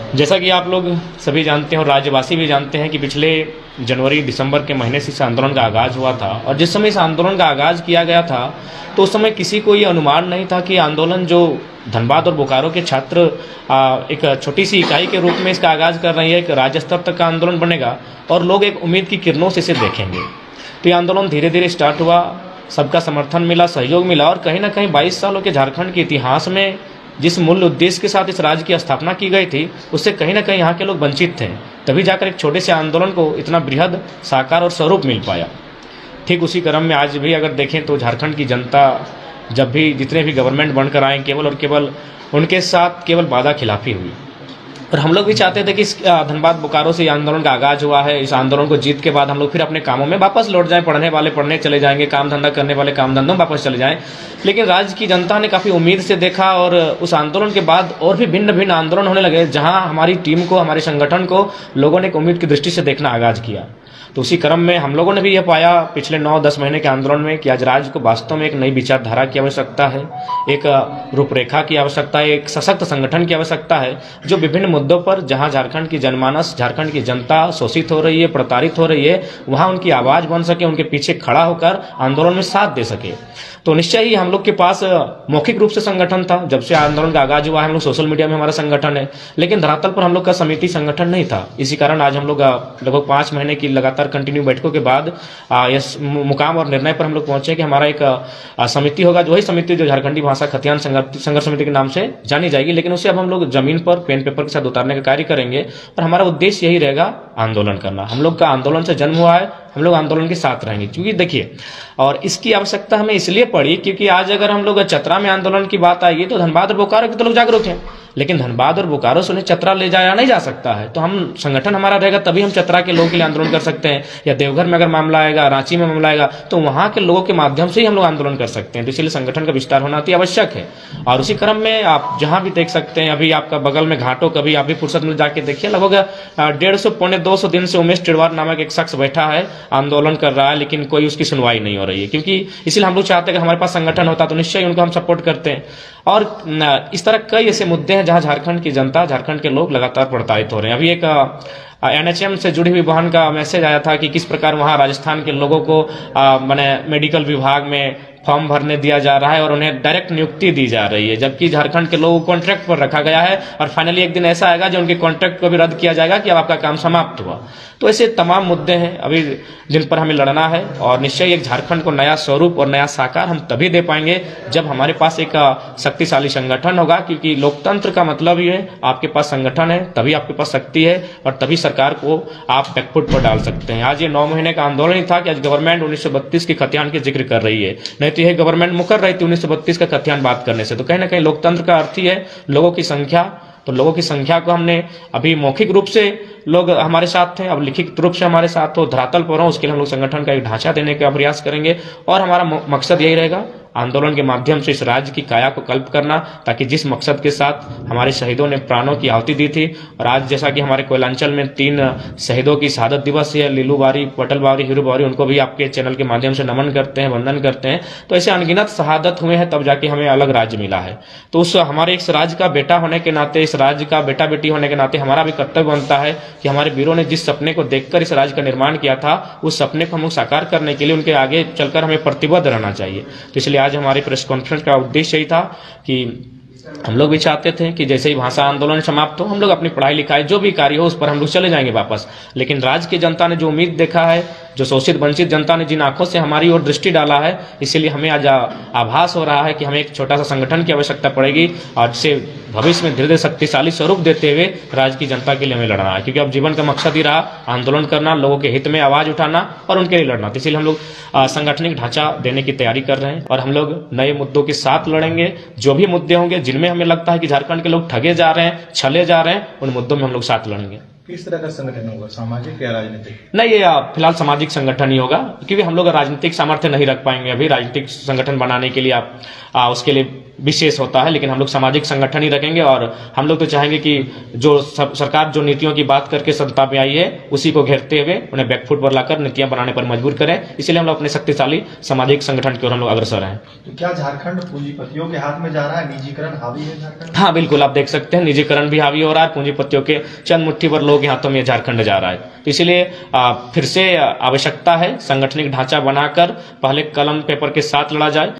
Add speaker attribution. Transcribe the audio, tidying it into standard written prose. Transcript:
Speaker 1: जैसा कि आप लोग सभी जानते हैं और राज्यवासी भी जानते हैं कि पिछले जनवरी दिसंबर के महीने से इस आंदोलन का आगाज़ हुआ था और जिस समय इस आंदोलन का आगाज़ किया गया था तो उस समय किसी को ये अनुमान नहीं था कि आंदोलन जो धनबाद और बोकारो के छात्र एक छोटी सी इकाई के रूप में इसका आगाज़ कर रही है, एक राज्य स्तर तक का आंदोलन बनेगा और लोग एक उम्मीद की किरणों से इसे देखेंगे। तो ये आंदोलन धीरे धीरे स्टार्ट हुआ, सबका समर्थन मिला, सहयोग मिला और कहीं ना कहीं 22 सालों के झारखंड के इतिहास में जिस मूल उद्देश्य के साथ इस राज्य की स्थापना की गई थी उससे कहीं ना कहीं यहाँ के लोग वंचित थे। तभी जाकर एक छोटे से आंदोलन को इतना बृहद साकार और स्वरूप मिल पाया। ठीक उसी क्रम में आज भी अगर देखें तो झारखंड की जनता जब भी जितने भी गवर्नमेंट बनकर आए केवल और केवल उनके साथ केवल वादा खिलाफी हुई। और हम लोग भी चाहते थे कि इस धनबाद बोकारो से आंदोलन का आगाज हुआ है, इस आंदोलन को जीत के बाद हम लोग फिर अपने कामों में वापस लौट जाएं, पढ़ने वाले पढ़ने चले जाएंगे, काम धंधा करने वाले काम धंधों में वापस चले जाएं। लेकिन राज्य की जनता ने काफ़ी उम्मीद से देखा और उस आंदोलन के बाद और भी भिन्न भिन्न आंदोलन होने लगे जहाँ हमारी टीम को, हमारे संगठन को लोगों ने एक उम्मीद की दृष्टि से देखना आगाज किया। तो उसी क्रम में हम लोगों ने भी यह पाया पिछले 9-10 महीने के आंदोलन में कि आज राज्य को वास्तव में एक नई विचारधारा की आवश्यकता है, एक रूपरेखा की आवश्यकता है, एक सशक्त संगठन की आवश्यकता है जो विभिन्न मुद्दों पर जहां झारखंड की जनमानस, झारखंड की जनता शोषित हो रही है, प्रताड़ित हो रही है, वहां उनकी आवाज़ बन सके, उनके पीछे खड़ा होकर आंदोलन में साथ दे सके। तो निश्चय ही हम लोग के पास मौखिक रूप से संगठन था। जब से आंदोलन का आगाज हुआ है हम लोग सोशल मीडिया में हमारा संगठन है, लेकिन धरातल पर हम लोग का समिति संगठन नहीं था। इसी कारण आज हम लोग लगभग 5 महीने की लगातार कंटिन्यू बैठकों के बाद इस मुकाम और निर्णय पर हम लोग पहुंचे कि हमारा एक समिति होगा, जो ही समिति जो झारखंडी भाषा खतियान संघर्ष समिति के नाम से जानी जाएगी, लेकिन उसे अब हम लोग जमीन पर पेन पेपर के साथ उतारने का कार्य करेंगे और हमारा उद्देश्य यही रहेगा आंदोलन करना। हम लोग का आंदोलन से जन्म हुआ है, हम लोग आंदोलन के साथ रहेंगे। क्योंकि देखिए, और इसकी आवश्यकता हमें इसलिए पड़ी क्योंकि आज अगर हम लोग चतरा में आंदोलन की बात आएगी तो धनबाद और बोकारो के तो लोग जागरूक हैं, लेकिन धनबाद और बोकारो से उन्हें चतरा ले जाया नहीं जा सकता है। तो हम संगठन हमारा रहेगा तभी हम चतरा के लोगों के लिए आंदोलन कर सकते हैं, या देवघर में अगर मामला आएगा, रांची में मामला आएगा तो वहां के लोगों के माध्यम से ही हम लोग आंदोलन कर सकते हैं। तो इसलिए संगठन का विस्तार होना अति आवश्यक है। और उसी क्रम में आप जहां भी देख सकते हैं, अभी आपका बगल में घाटों, कभी आप भी फुर्सत में जाके देखिए, लगभग 150-200 दिन से उमेश टिड़वार नामक एक शख्स बैठा है, आंदोलन कर रहा है, लेकिन कोई उसकी सुनवाई नहीं हो रही है। क्योंकि इसलिए हम लोग चाहते हैं कि हमारे पास संगठन होता तो निश्चय उनको हम सपोर्ट करते हैं। और इस तरह कई ऐसे मुद्दे हैं जहां झारखंड की जनता, झारखंड के लोग लगातार प्रताड़ित हो रहे हैं। अभी एक NHM से जुड़ी हुई बहन का मैसेज आया था कि किस प्रकार वहां राजस्थान के लोगों को माने मेडिकल विभाग में फॉर्म भरने दिया जा रहा है और उन्हें डायरेक्ट नियुक्ति दी जा रही है, जबकि झारखंड के लोगों को कॉन्ट्रैक्ट पर रखा गया है और फाइनली एक दिन ऐसा आएगा जो उनके कॉन्ट्रैक्ट को भी रद्द किया जाएगा कि अब आपका काम समाप्त हुआ। तो ऐसे तमाम मुद्दे हैं अभी जिन पर हमें लड़ना है और निश्चय एक झारखंड को नया स्वरूप और नया साकार हम तभी दे पाएंगे जब हमारे पास एक शक्तिशाली संगठन होगा। क्योंकि लोकतंत्र का मतलब ये है, आपके पास संगठन है तभी आपके पास शक्ति है और तभी सरकार को आप बैकफुट पर डाल सकते हैं। आज ये 9 महीने का आंदोलन ही था कि आज गवर्नमेंट 1932 की खतियान की जिक्र कर रही है, नहीं तो यह गवर्नमेंट मुकर रही थी 1932 का खतियान बात करने से। तो कहीं ना कहीं लोकतंत्र का अर्थ ही है लोगों की संख्या। तो लोगों की संख्या को हमने अभी मौखिक रूप से लोग हमारे साथ थे, अब लिखित रूप से हमारे साथ हो, धरातल पर हो, उसके लिए हम लोग संगठन का एक ढांचा देने का प्रयास करेंगे। और हमारा मकसद यही रहेगा आंदोलन के माध्यम से इस राज्य की काया को कल्प करना, ताकि जिस मकसद के साथ हमारे शहीदों ने प्राणों की आहुति दी थी। और आज जैसा कि हमारे कोयलांचल में 3 शहीदों की शहादत दिवस है, लीलू बारी, पटल बारी, हीरू बारी, उनको भी आपके चैनल के माध्यम से नमन करते हैं, वंदन करते हैं। तो ऐसे अनगिनत शहादत हुए हैं तब जाके हमें अलग राज्य मिला है। तो उस हमारे इस राज्य का बेटा होने के नाते, इस राज्य का बेटा बेटी होने के नाते हमारा भी कर्तव्य बनता है कि हमारे वीरों ने जिस सपने को देखकर इस राज्य का निर्माण किया था, उस सपने को हम लोग साकार करने के लिए उनके आगे चलकर हमें प्रतिबद्ध रहना चाहिए। तो इसलिए आज हमारी प्रेस कॉन्फ्रेंस का उद्देश्य यही था कि हम लोग भी चाहते थे कि जैसे ही भाषा आंदोलन समाप्त हो हम लोग अपनी पढ़ाई लिखाई जो भी कार्य हो उस पर हम लोग चले जाएंगे वापस। लेकिन राज्य की जनता ने जो उम्मीद देखा है, जो शोषित वंचित जनता ने जिन आंखों से हमारी ओर दृष्टि डाला है, इसीलिए हमें आज आभास हो रहा है कि हमें एक छोटा सा संगठन की आवश्यकता पड़ेगी और जिसे भविष्य में धीरे धीरे शक्तिशाली स्वरूप देते हुए राज्य की जनता के लिए हमें लड़ना है। क्योंकि अब जीवन का मकसद ही रहा आंदोलन करना, लोगों के हित में आवाज उठाना और उनके लिए लड़ना। तो इसीलिए हम लोग संगठनिक ढांचा देने की तैयारी कर रहे हैं और हम लोग नए मुद्दों के साथ लड़ेंगे। जो भी मुद्दे होंगे जिनमें हमें लगता है कि झारखंड के लोग ठगे जा रहे हैं, छले जा रहे हैं, उन मुद्दों में हम लोग साथ लड़ेंगे।
Speaker 2: किस तरह का संगठन होगा, सामाजिक या राजनीतिक?
Speaker 1: नहीं, ये फिलहाल सामाजिक संगठन ही होगा, क्योंकि हम लोग राजनीतिक सामर्थ्य नहीं रख पाएंगे अभी। राजनीतिक संगठन बनाने के लिए आप उसके लिए विशेष होता है, लेकिन हम लोग सामाजिक संगठन ही रखेंगे और हम लोग तो चाहेंगे कि जो सरकार जो नीतियों की बात करके सत्ता में आई है उसी को घेरते हुए उन्हें बैकफुट पर लाकर नीतियां बनाने पर मजबूर करें। इसलिए हम लोग अपने शक्तिशाली सामाजिक संगठन की ओर हम लोग अग्रसर हैं।
Speaker 2: तो क्या झारखंड पूंजीपतियों के हाथ में जा रहा है, निजीकरण हावी है झारखंड?
Speaker 1: हाँ बिल्कुल, आप देख सकते हैं निजीकरण भी हावी हो रहा है, पूंजीपतियों के चंद मुट्ठी भर लोगों के हाथों में झारखंड जा रहा है। तो इसलिए फिर से आवश्यकता है संगठनिक ढांचा बनाकर पहले कलम पेपर के साथ लड़ा जाए।